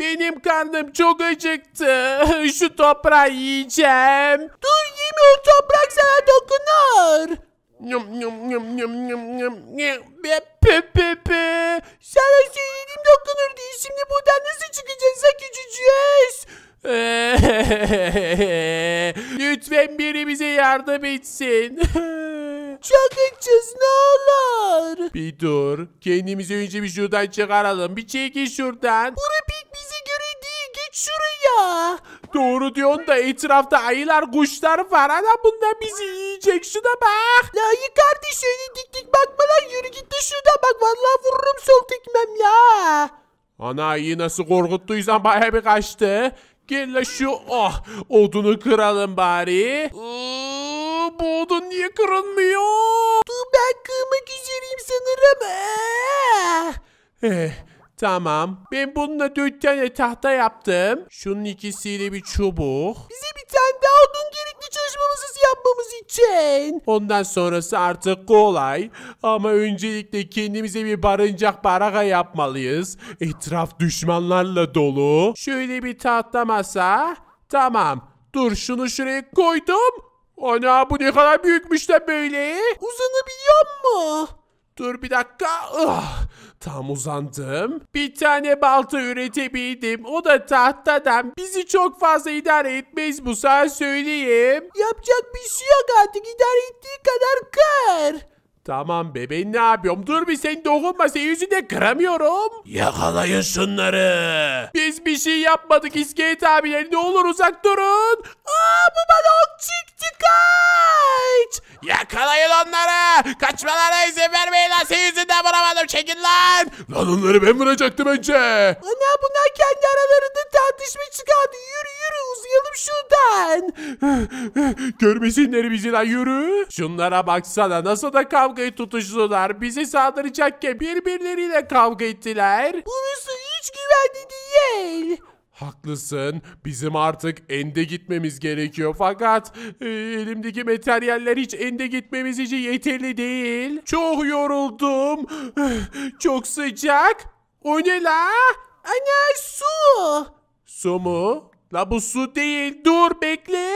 Benim karnım çok acıktı. Şu toprağı yiyeceğim. Dur yeme, o toprak sana dokunur. Yum yum yum yum yum yum. Sana söyledim dokunur diye, şimdi buradan nasıl çıkacağız ha küçücüğüz? Lütfen biri bize yardım etsin. Çok açız, ne olur. Bir dur. Kendimizi önce bir şuradan çıkaralım. Bir çekil şuradan. Bura pek bize göre değil, geç şuraya. Doğru diyorsun da etrafta ayılar, kuşlar var. Ana bunlar bizi yiyecek. Şuna bak. La iyi kardeş, öyle dik dik bakma lan, yürü git de şuradan bak, vallahi vururum sol tekmem la. Ana ayı nasıl korkuttuysan bayağı bir kaçtı. Gel la şu odunu kıralım bari. Bu odun niye kırılmıyor? Dur, ben kırmak üzereyim sanırım. Tamam. Ben bununla 4 tane tahta yaptım. Şunun ikisiyle bir çubuk. Bize bir tane daha odun gerekli, çalışmamızı yapmamız için. Ondan sonrası artık kolay. Ama öncelikle kendimize bir baraka yapmalıyız. Etraf düşmanlarla dolu. Şöyle bir tahta masa. Tamam. Dur şunu şuraya koydum. Ana bu ne kadar büyükmüş de böyle. Uzanabiliyor mu? Dur bir dakika. Tam uzandım. Bir tane balta üretebildim. O da tahtadan. Bizi çok fazla idare etmez bu, sana söyleyeyim. Yapacak bir şey yok artık, idare ettiği kadar kır. Tamam be, ben ne yapıyorum? Dur bir, sen dokunma, sen yüzünden kıramıyorum. Yakalayın şunları. Biz bir şey yapmadık İskelet abiler, ne olur uzak durun. Bu bana ok çıktı, kaç. Yakalayın onları. Kaçmalarına izin vermeyin lan, senin yüzünden vuramadım, çekin lan. Lan onları ben vuracaktım önce. Ana, bunlar kendi aralarında tartışma çıkardı, yürü yürü uzayalım şuradan. Görmesinler bizi lan, yürü. Şunlara baksana, nasıl da kavgayı tutuştular. Bizi saldıracakken birbirleriyle kavga ettiler. Burası hiç güvenli değil. Haklısın. Bizim artık End'e gitmemiz gerekiyor. Fakat elimdeki materyaller hiç End'e gitmemiz için yeterli değil. Çok yoruldum. Çok sıcak. O ne la? Ana, su. Su mu? La bu su değil. Dur bekle.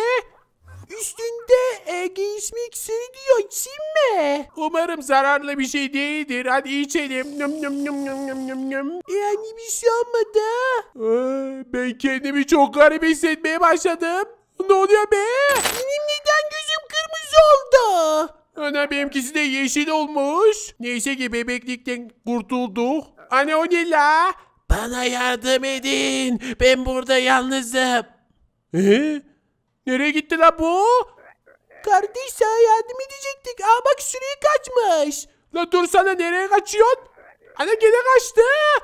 Üstünde gelişme iksiri diyor, içeyim mi? Umarım zararlı bir şey değildir. Hadi içelim. Nım nım nım nım nım nım nım. Yani bir şey olmadı. Ben kendimi çok garip hissetmeye başladım. Ne oluyor be? Benim neden gözüm kırmızı oldu? Ana benimkisi de yeşil olmuş. Neyse ki bebeklikten kurtulduk. Ana o ne la? Bana yardım edin. Ben burada yalnızım. Nereye gitti la bu? Kardeş, sana yardım edecektik. Bak şuraya kaçmış. La dursana, nereye kaçıyorsun? Ana gene kaçtı.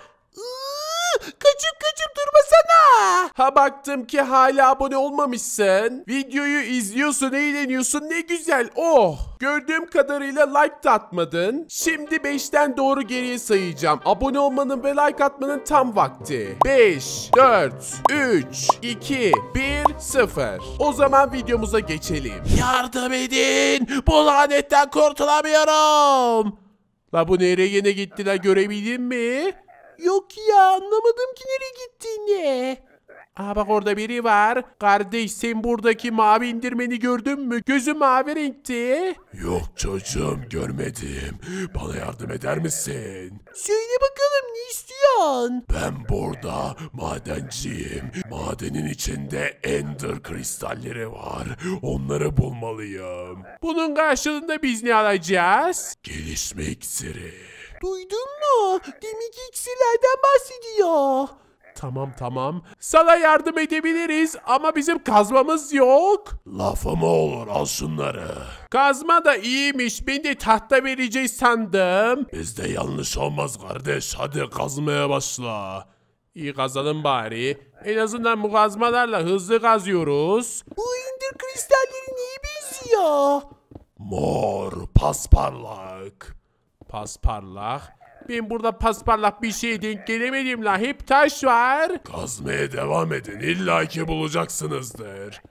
Kaçıp durmasana. Ha baktım ki hala abone olmamışsın. Videoyu izliyorsun, eğleniyorsun, ne güzel. Oh! Gördüğüm kadarıyla like da atmadın. Şimdi 5'ten doğru geriye sayacağım. Abone olmanın ve like atmanın tam vakti. 5, 4, 3, 2, 1, 0. O zaman videomuza geçelim. Yardım edin! Bu lanetten kurtulamıyorum. La bu nereye yine gitti la, görebildin mi? Yok ya, anlamadım ki nereye gittiğini. Bak orada biri var. Kardeş, sen buradaki mavi indirmeni gördün mü? Gözü mavi renkti. Yok çocuğum, görmedim. Bana yardım eder misin? Söyle bakalım, ne istiyorsun? Ben burada madenciyim. Madenin içinde Ender kristalleri var. Onları bulmalıyım. Bunun karşılığında biz ne alacağız? Gelişme iksiri. Duydun mu? Demek ki iksirlerden bahsediyor. Tamam. Sana yardım edebiliriz ama bizim kazmamız yok. Lafı olur, al şunları. Kazma da iyiymiş. Ben de tahta vereceğiz sandım. Bizde yanlış olmaz kardeş. Hadi kazmaya başla. İyi kazalım bari. En azından bu kazmalarla hızlı kazıyoruz. Bu ender kristalleri neye benziyor? Mor, pasparlak. Pasparlak. Ben burada pasparlak bir şeye denk gelemedim la. Hep taş var. Kazmaya devam edin. İlla ki bulacaksınızdır.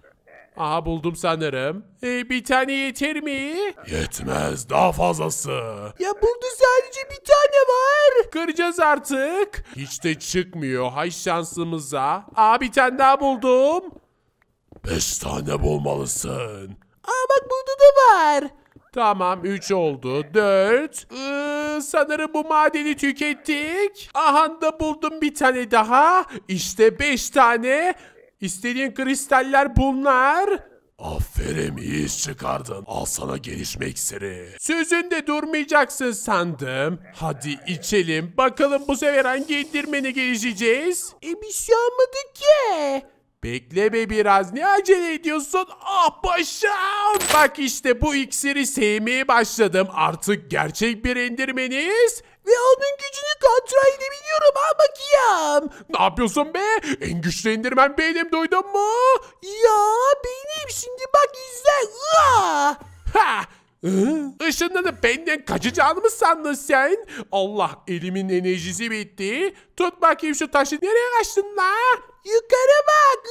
Aha buldum sanırım. Bir tane yeter mi? Yetmez, daha fazlası. Ya burada sadece bir tane var. Kıracağız artık. Hiç de çıkmıyor. Hay şansımıza. Bir tane daha buldum. 5 tane bulmalısın. Bak burada da var. Tamam 3 oldu. 4. Sanırım bu madeni tükettik. Aha da buldum bir tane daha. İşte 5 tane. İstediğin kristaller bunlar. Aferin, iyi iş çıkardın. Al sana gelişme iksiri. Sözünde durmayacaksın sandım. Hadi içelim. Bakalım bu sefer hangi indirmene gelişeceğiz? Bir şey olmadı ki. Bekle be biraz. Ne acele ediyorsun? Paşam. Bak işte bu iksiri sevmeye başladım. Artık gerçek bir indirmeniz. Ve onun gücünü kontrol edebiliyorum. Bakayım. Ne yapıyorsun be? En güçlü indirmen benim, duydun mu? Ya benim şimdi bak izle. Ha! Işınlanıp benden kaçacağını mı sandın sen? Allah, elimin enerjisi bitti. Tut bakayım şu taşı. Nereye kaçtın la? Yukarı bak.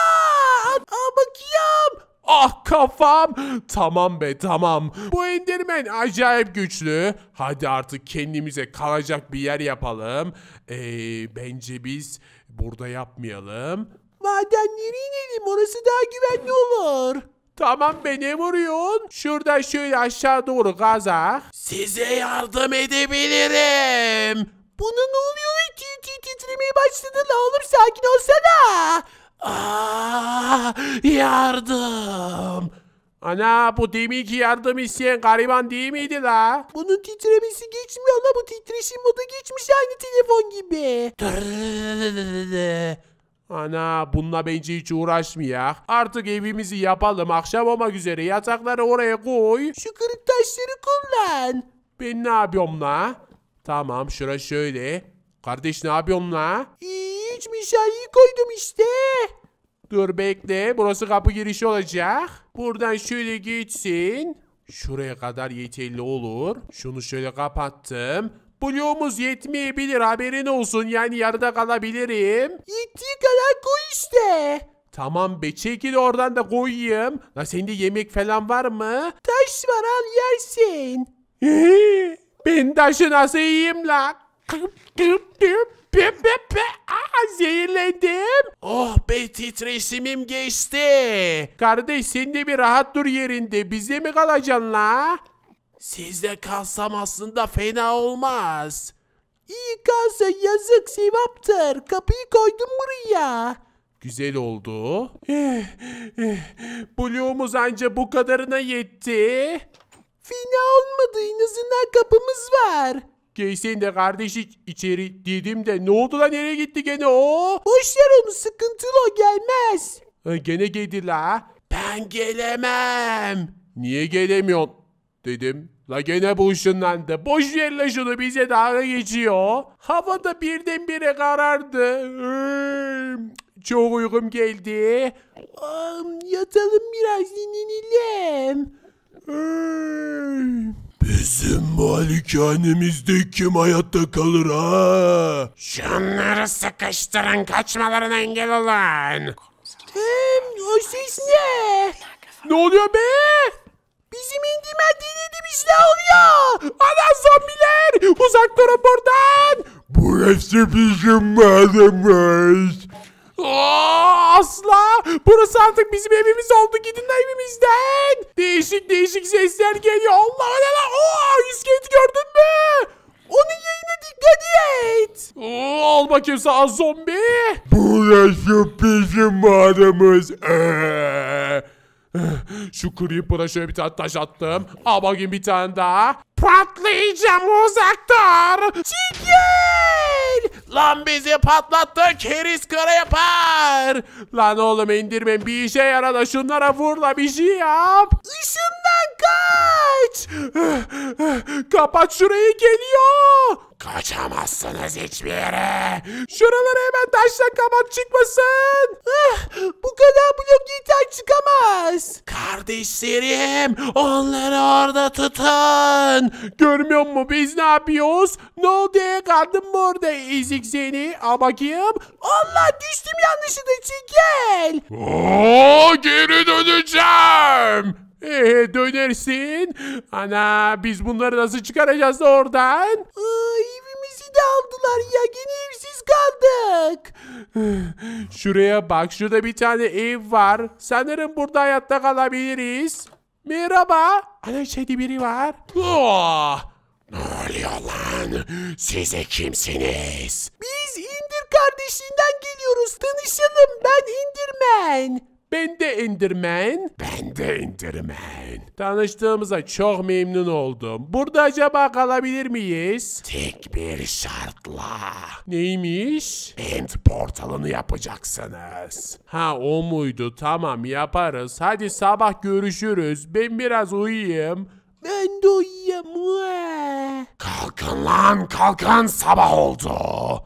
Bakayım. Ah kafam. Tamam be tamam. Bu Enderman acayip güçlü. Hadi artık kendimize kalacak bir yer yapalım. Bence biz burada yapmayalım. Madenlere inelim. Orası daha güvenli olur. Tamam be, ne vuruyorsun? Şuradan şöyle aşağı doğru kazak. Size yardım edebilirim. Buna ne oluyor? Titremeye başladı la oğlum, sakin olsana. Yardım. Ana, bu deminki yardım isteyen gariban değil miydi la? Bunun titremesi geçmiyor la, bu titreşim modu geçmiş aynı telefon gibi. Ana, bununla bence hiç uğraşmayak. Artık evimizi yapalım, akşam olmak üzere, yatakları oraya koy. Şu kırık taşları kullan. Ben ne yapıyorum la? Tamam, şura şöyle. Kardeş ne yapıyorsun la? Hiç meşaleyi koydum işte. Dur bekle, burası kapı girişi olacak. Buradan şöyle geçsin. Şuraya kadar yeterli olur. Şunu şöyle kapattım. Bloğumuz yetmeyebilir, haberin olsun, yani yarıda kalabilirim. Yettiği kadar koy işte. Tamam be, çekil oradan da koyayım. La sende yemek falan var mı? Taş var, al yersin. Ben taşı nasıl yiyeyim la? Zehirlendim. Oh be, titreşimim geçti. Kardeş sen de bir rahat dur yerinde. Bize mi kalacaksın la? Sizde kalsam aslında fena olmaz. İyi kalsa yazık, sevaptır. Kapıyı koydum buraya. Güzel oldu. Bloğumuz anca bu kadarına yetti. Fena olmadı, en azından kapımız var. Giysen de kardeş içeri dedim de ne oldu la, nereye gitti gene o? Boş ver onu, sıkıntılı o, gelmez. Gene geldi la. Ben gelemem. Niye gelemiyorsun dedim. La gene bu ışınlandı. Boş ver la şunu, bize dalga geçiyor. Havada birdenbire karardı. Çok uykum geldi. Yatalım biraz, dinlenelim. Bizim malikanemizde kim hayatta kalır ha? Şunları sıkıştırın, kaçmalarına engel olun. O ses ne? Ne oluyor be? Bizim indimen denediğimiz ne oluyor? Ana, zombiler! Uzak durun buradan! Burası bizim mağaramız. Asla! Burası artık bizim evimiz oldu. Gidin de evimizden. Değişik değişik sesler geliyor. Allah Allah! İskelet gördün mü? Onun yayına dikkat et. Al bakayım sana zombi. Burası bizim mağaramız. Şu creeper'a şöyle bir tane taş attım. Al bakayım bir tane daha. Patlayacağım, uzak dur. Çekil. Lan bizi patlattı, keriz kara yapar. Lan oğlum, indirmen bir işe yara da şunlara vur la, bir şey yap. Işından kaç. Kapat şurayı, geliyor. Kaçamazsınız hiçbir yere. Şuraları hemen taşla kapat, çıkmasın. Bu kadar blok yeter, çıkamaz. Kardeşlerim, onları orada tutun. Görmüyor musun biz ne yapıyoruz? Ne oldu, kaldın mı orada ezik seni? Al bakayım. Allah, düştüm yanlış. yanlışı da çekil. Oo, geri döneceğim. Dönersin. Ana, biz bunları nasıl çıkaracağız da oradan? Evimizi de aldılar ya. Gene evsiz kaldık. Şuraya bak, şurada bir tane ev var. Sanırım burada hayatta kalabiliriz. Merhaba. Ana, içeride biri var. Oh! Ne oluyor lan? Size kimsiniz? Biz İndir kardeşinden geliyoruz. Tanışalım. Ben İndirmen. Ben de Enderman. Ben de Enderman. Tanıştığımıza çok memnun oldum. Burada acaba kalabilir miyiz? Tek bir şartla. Neymiş? End portalını yapacaksınız. Ha, o muydu? Tamam, yaparız. Hadi sabah görüşürüz. Ben biraz uyuyayım. Ben de uyuyayım. Kalkın lan, kalkın, sabah oldu.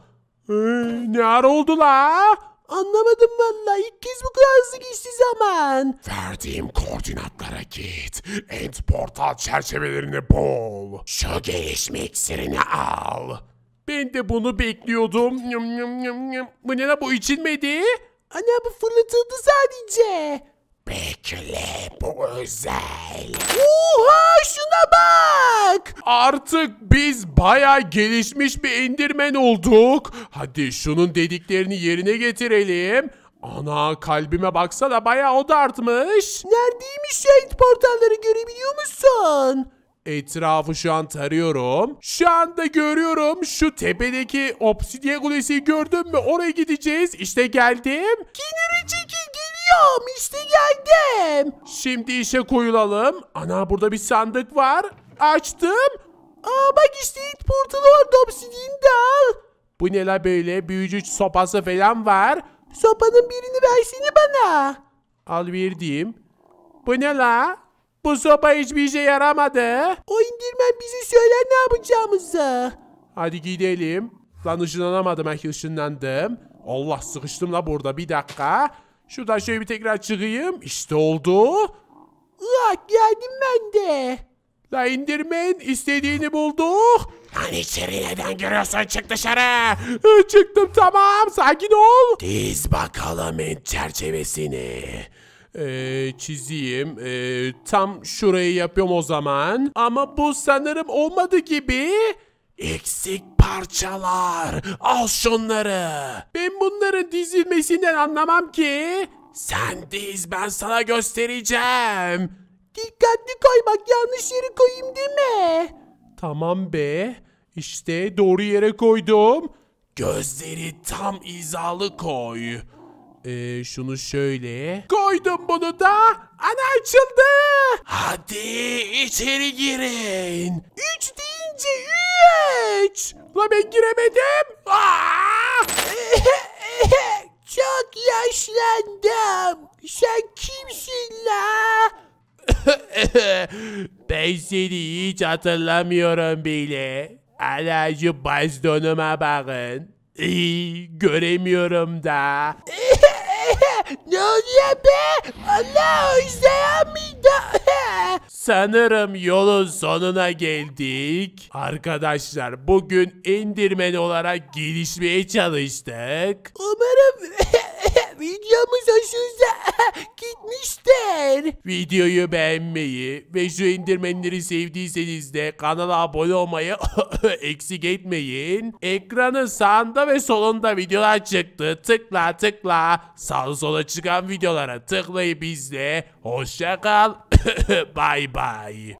Ne ara oldu la? Anlamadım vallahi. İlk kez bu kadar hızlı geçti zaman. Verdiğim koordinatlara git. End portal çerçevelerini bul. Şu gelişme iksirini al. Ben de bunu bekliyordum. Bu ne la, bu içilmedi? Ana, bu fırlatıldı sadece. Bekle, bu özel. Oha, şuna bak. Artık biz bayağı gelişmiş bir Enderman olduk. Hadi şunun dediklerini yerine getirelim. Ana, kalbime baksana, bayağı o da artmış. Neredeymiş şehit portalları, görebiliyor musun? Etrafı şu an tarıyorum. Şu anda görüyorum. Şu tepedeki obsidyen kulesi gördün mü? Oraya gideceğiz. İşte geldim. Kenara çekil, geliyorum. İşte geldim. Şimdi işe koyulalım. Ana, burada bir sandık var. Açtım. Bak işte şehit portalı orada, obsidiyeni de al. Bu ne la böyle? Büyücü sopası falan var. Sopanın birini versene bana. Al, verdim. Bu ne la? Bu sopa hiçbir işe yaramadı. O indirmen bize söyler ne yapacağımızı. Hadi gidelim. Lan, ışınlanamadım. Işınlandım. Allah, sıkıştım la burada. Bir dakika. Şuradan şöyle bir tekrar çıkayım. İşte oldu. Geldim ben de. La indirmen, istediğini bulduk. Lan içeri neden giriyorsun? Çık dışarı. Çıktım, tamam, sakin ol. Diz bakalım en çerçevesini. Çizeyim. Tam şurayı yapıyorum o zaman. Ama bu sanırım olmadı gibi. Eksik parçalar. Al şunları. Ben bunların dizilmesinden anlamam ki. Sen diz, ben sana göstereceğim. Dikkatli koy bak, yanlış yere koyayım deme. Tamam be. İşte doğru yere koydum. Gözleri tam hizalı koy. Şunu şöyle. Koydum bunu da. Ana, açıldı. Hadi içeri girin. 3 deyince 3. La, ben giremedim. Çok yaşlandım. Sen kimsin la? Ben seni hiç hatırlamıyorum bile. Hala şu bastonuma bakın. Göremiyorum da. Ne oluyor be? Allah, özleyen miydi? Sanırım yolun sonuna geldik. Arkadaşlar, bugün Enderman olarak gelişmeye çalıştık. Umarım videomuz hoşunuza gitmiştir. Videoyu beğenmeyi ve şu Enderman'leri sevdiyseniz de kanala abone olmayı eksik etmeyin. Ekranın sağında ve solunda videolar çıktı. Tıkla tıkla. Sağ sola çıkan videolara tıklayıp izle. Hoşça kal. Bye bye.